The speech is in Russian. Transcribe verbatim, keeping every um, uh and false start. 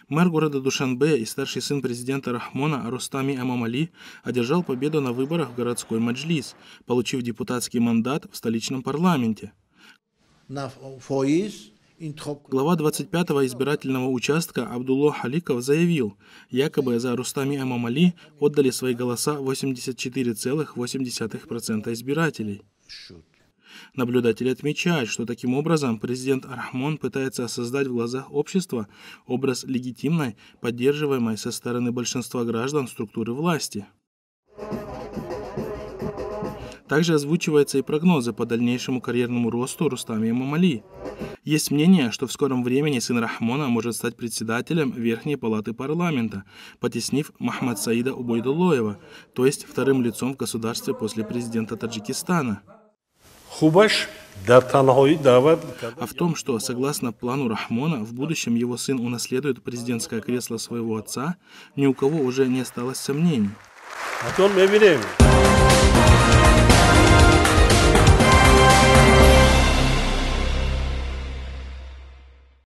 Мэр города Душанбе и старший сын президента Рахмона Рустами Эмомали одержал победу на выборах в городской маджлис, получив депутатский мандат в столичном парламенте. Глава двадцать пятого избирательного участка Абдулло Халиков заявил, якобы за Рустами Эмомали отдали свои голоса восемьдесят четыре целых восемь десятых процента избирателей. Наблюдатели отмечают, что таким образом президент Рахмон пытается создать в глазах общества образ легитимной, поддерживаемой со стороны большинства граждан структуры власти. Также озвучиваются и прогнозы по дальнейшему карьерному росту Рустами Эмомали. Есть мнение, что в скором времени сын Рахмона может стать председателем Верхней палаты парламента, потеснив Махмад Саида Убойдуллоева, то есть вторым лицом в государстве после президента Таджикистана. А в том, что, согласно плану Рахмона, в будущем его сын унаследует президентское кресло своего отца, ни у кого уже не осталось сомнений.